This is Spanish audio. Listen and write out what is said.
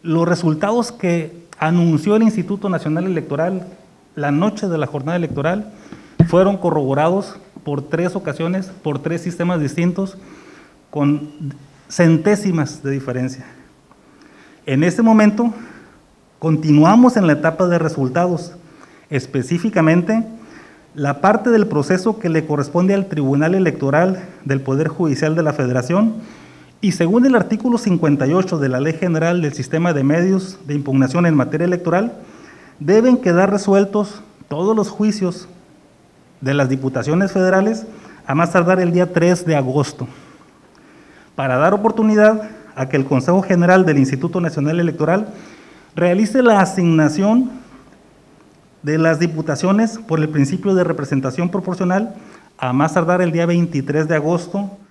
Los resultados que anunció el Instituto Nacional Electoral la noche de la jornada electoral fueron corroborados por 3 ocasiones, por 3 sistemas distintos, con centésimas de diferencia. En este momento, continuamos en la etapa de resultados, específicamente la parte del proceso que le corresponde al Tribunal Electoral del Poder Judicial de la Federación, y según el artículo 58 de la Ley General del Sistema de Medios de Impugnación en materia electoral, deben quedar resueltos todos los juicios de las diputaciones federales a más tardar el día 3 de agosto, para dar oportunidad a que el Consejo General del Instituto Nacional Electoral realice la asignación de las diputaciones por el principio de representación proporcional a más tardar el día 23 de agosto